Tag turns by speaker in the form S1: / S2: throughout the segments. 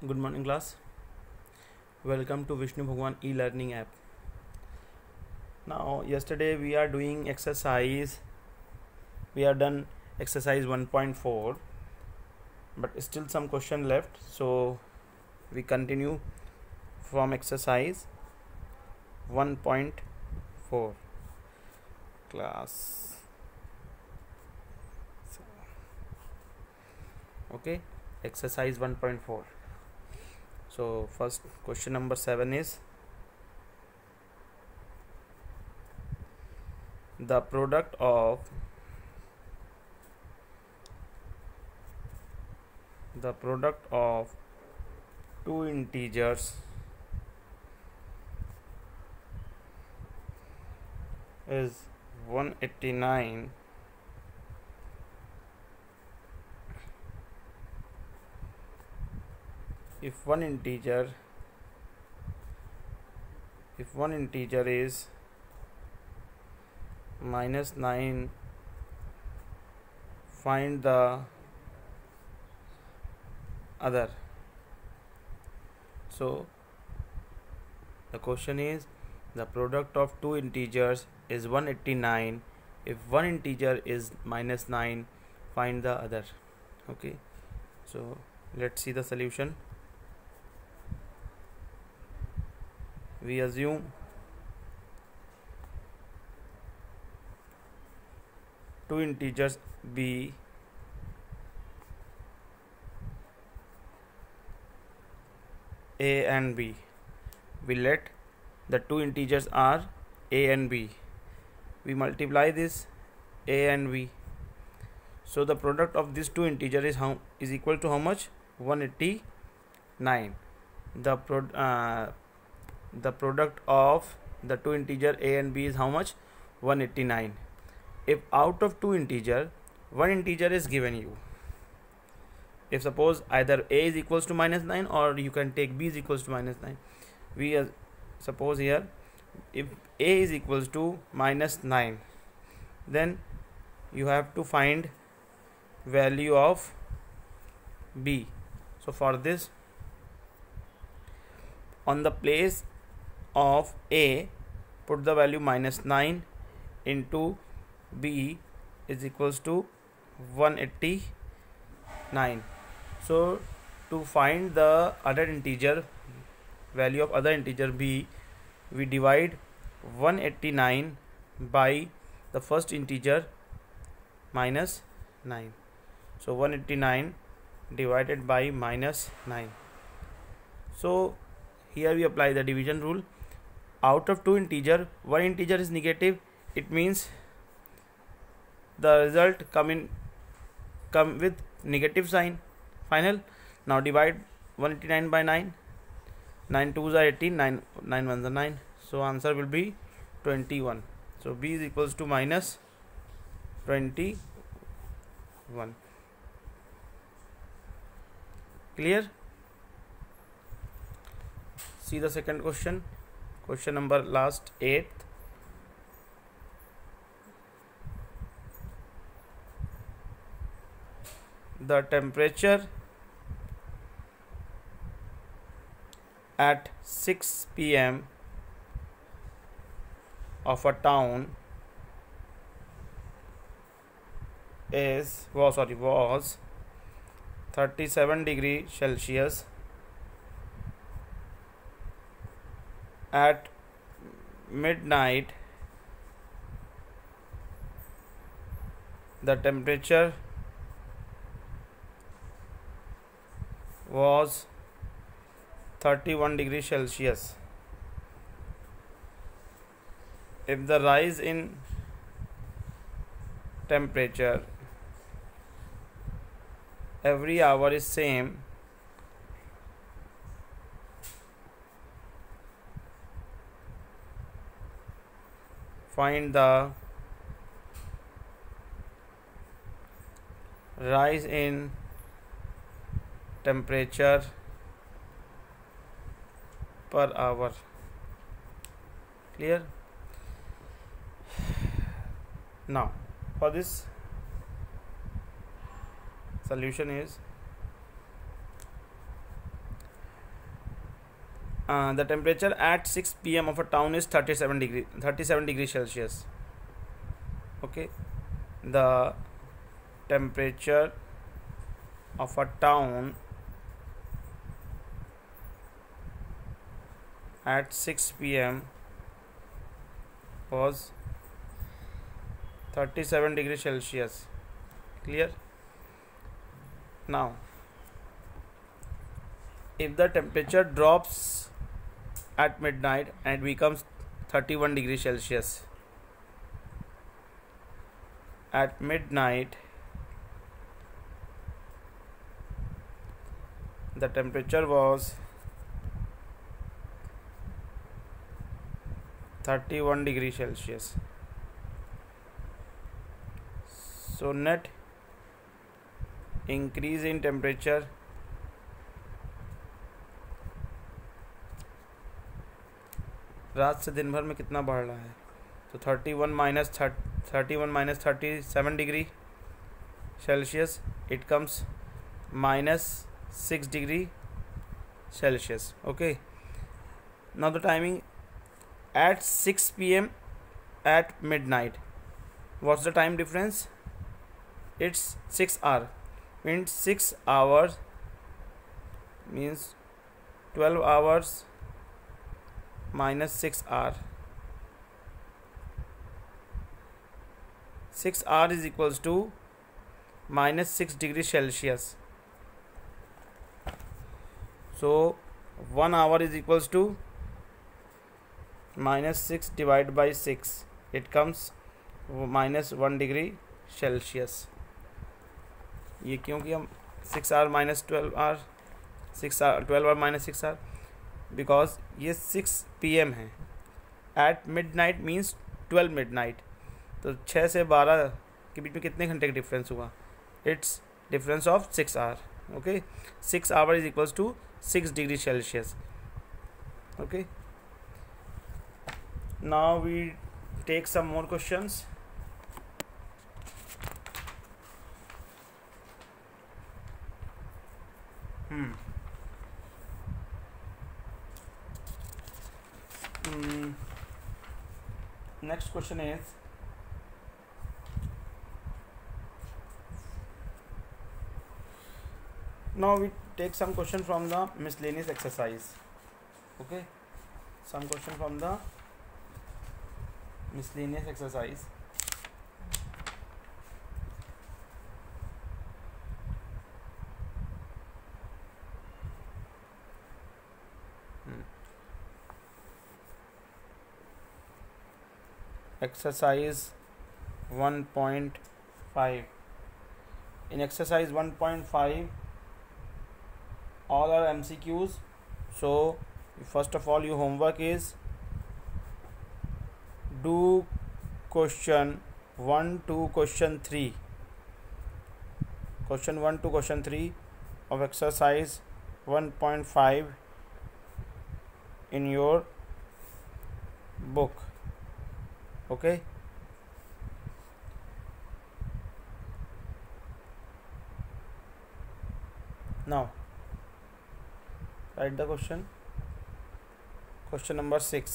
S1: Good morning class. Welcome to Vishnu Bhagwan e-learning app. Now yesterday we are doing exercise. We have done exercise 1.4, but still some question left. So we continue from exercise 1.4 class. Okay, exercise 1.4. So first question number 7 is the product of two integers is 189 if one integer is -9, find the other. So the question is the product of two integers is 189 if one integer is -9, find the other. Okay, so let's see the solution. We assume two integers b a and b. We let the two integers are a and b. We multiply this a and b. So the product of these two integers is equal to how much? 189. The product of the two integer a and b is how much? 189. If out of two integer, one integer is given you, if suppose either a is equals to -9 or you can take b is equals to -9, we suppose here if a is equals to -9, then you have to find value of b. So for this, on the place of a, put the value -9 into b is equals to 189. So to find the other integer, value of other integer b, we divide 189 by the first integer -9. So 189 divided by -9. So here we apply the division rule. Out of two integer, one integer is negative. It means the result come with negative sign. Final. Now divide 189 by 9. 9 2s are 18. 9 1s are 9. So answer will be 21. So b is equals to -21. Clear? See the second question. Question number last 8th. The temperature at 6 p.m. of a town was 37 degrees Celsius. At midnight, the temperature was 31 degrees Celsius. If the rise in temperature every hour is same, find the rise in temperature per hour. Clear? Now for this, solution is the temperature at 6 p.m. of a town is 37 degrees Celsius. Okay, the temperature of a town at 6 p.m. was 37 degrees Celsius. Clear? Now, if the temperature drops at midnight and it becomes 31 degrees Celsius, at midnight the temperature was 31 degrees Celsius. So net increase in temperature रात से दिन भर में कितना बढ़ रहा है, तो 31 minus 37 degree Celsius, it comes -6 degree Celsius. Okay, now the timing at 6 p.m. at midnight. What's the time difference? It's 6 hours. Means 6 hours means 12 hours minus 6 hours. 6 hours is equals to -6 degrees Celsius. So 1 hour is equals to -6 divided by 6, it comes -1 degree Celsius. ये क्योंकि हम 6 hour minus 12 hour 12 hour minus 6 hour, because ये 6 PM है. At midnight means 12 midnight, तो 6 से 12 के बीच में कितने घंटे का डिफरेंस हुआ? It's difference of 6 hour. Okay, 6 hour is equals to 6 degree Celsius. Okay, now we take some more questions. Next question is, now we take some question from the miscellaneous exercise. Okay, some question from the miscellaneous exercise. Exercise 1.5. In exercise 1.5, all are MCQs. So first of all, your homework is do question 1 to question 3. Question 1 to question 3 of exercise 1.5 in your book. Okay. Now write the question. Question number 6.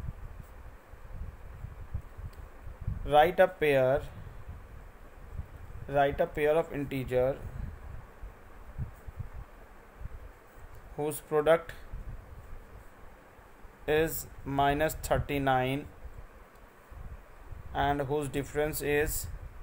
S1: Write a pair of integer whose product is -39 and whose difference is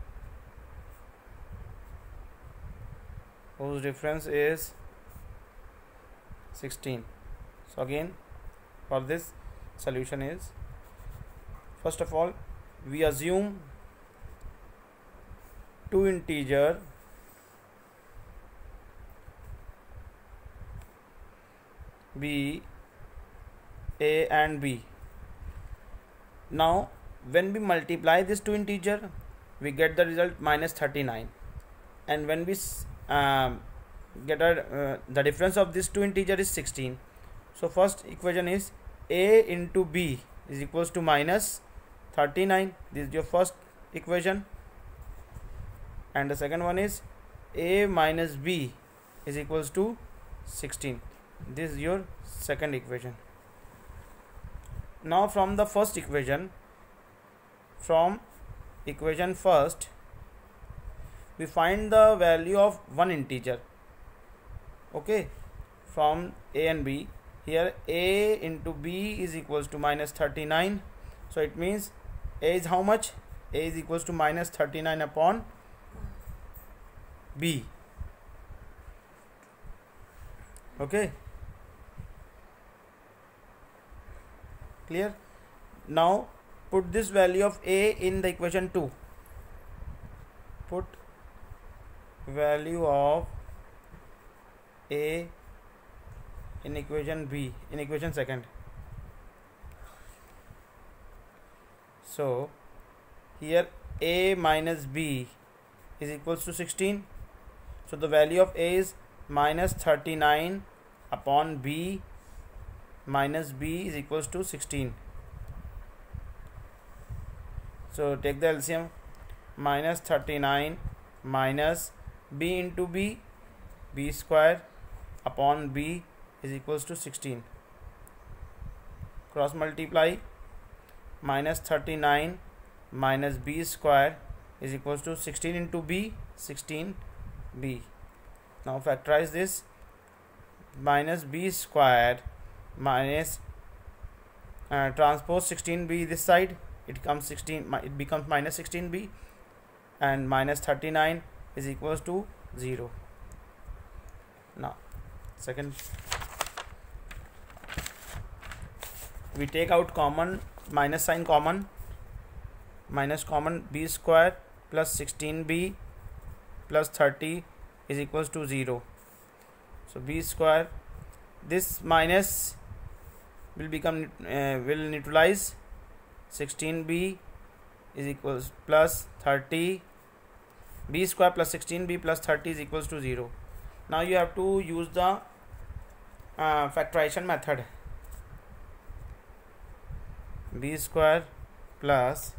S1: 16. So again, for this solution is, first of all, we assume two integer b, a and b. Now when we multiply this two integer, we get the result -39, and when we get the difference of this two integer is 16. So first equation is a into b is equals to -39. This is your first equation, and the second one is a minus b is equals to 16. This is your second equation. Now from the first equation, from equation first, we find the value of one integer. Okay, from a and b. Here a into b is equals to minus 39. So it means a is how much? A is equals to minus 39 upon b. Okay, clear? Now put this value of a in the equation 2. Put value of a in equation b, in equation second. So here a minus b is equals to 16. So the value of a is minus 39 upon b minus b is equals to 16. So take the LCM. Minus 39 minus b into b, b square upon b is equals to 16. Cross multiply. Minus 39 minus b square is equals to 16 into b, 16b. Now factorize this. Minus b square minus transpose 16b this side, it comes 16, it becomes minus 16b, and minus 39 is equals to 0. Now second, we take out common, minus sign common, minus common, b square plus 16b plus 30 is equals to 0. So b square, this minus will become will neutralize. 16b is equals plus 30, b square plus 16b plus 30 is equals to 0. Now you have to use the factorization method. B square plus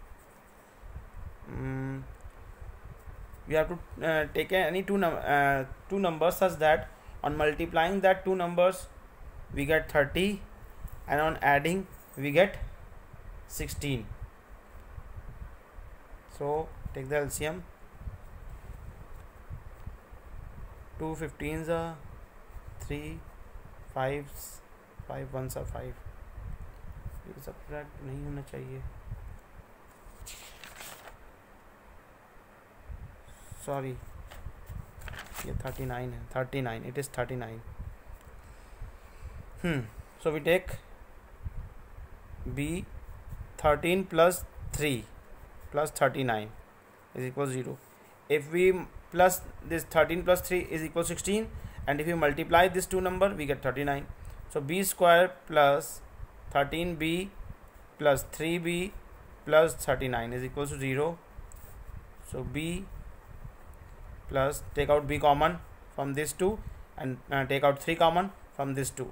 S1: we have to take any two numbers such that on multiplying that two numbers we get 30, and on adding we get 16. So take the LCM. 2 15s are 3, 5s, 5 1s are 5. ये subtract नहीं होना चाहिए, sorry ये 39 है, 39, it is 39. So we take b 13 plus 3 plus 39 is equal 0. If we plus this 13 plus 3 is equal 16, and if you multiply this two number we get 39. So b square plus 13b plus 3b plus 39 is equal to 0. So b plus, take out b common from this two, and take out 3 common from this two.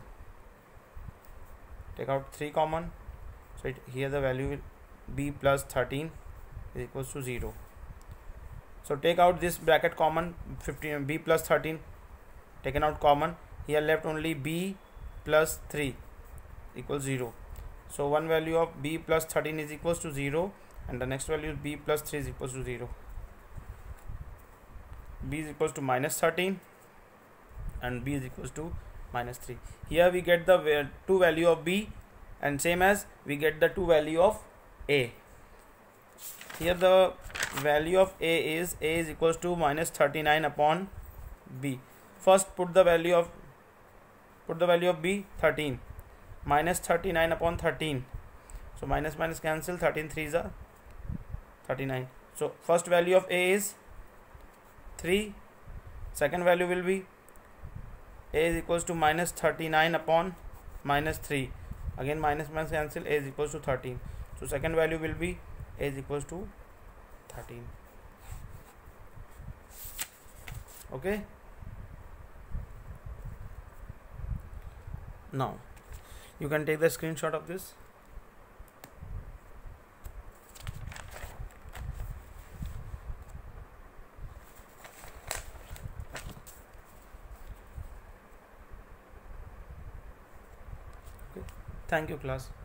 S1: Take out 3 common. So here the value will b plus 13 is equals to 0. So take out this bracket common, 15, b plus 13 taken out common. Here left only b plus 3 equals 0. So one value of b plus 13 is equals to 0, and the next value is b plus 3 is equals to 0. b is equals to minus 13 and b is equals to minus 3. Here we get the two value of b, and same as we get the two value of a. Here the value of a is equals to minus 39 upon b. First put the value of b 13, minus 39 upon 13. So minus minus cancel, 13 3s are 39. So first value of a is 3, second value will be a is equals to minus 39 upon minus 3. Again minus minus cancel, a is equals to 13. So second value will be a is equals to 13. Okay. Now you can take the screenshot of this. Okay. Thank you, class.